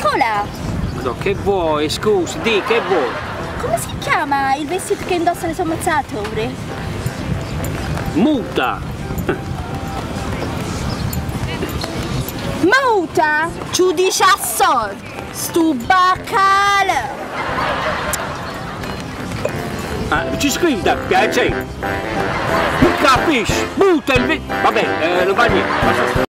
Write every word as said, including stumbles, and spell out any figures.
Cola! No, che vuoi? Scusi, di, che vuoi? Come si chiama il vestito che indossano i sommozzatori? Muta! Muta! Giudice assol! Stu baccale! Ah, ci scrivi da piacere? Non capisci? Muta il ve... Vabbè, eh, non va niente.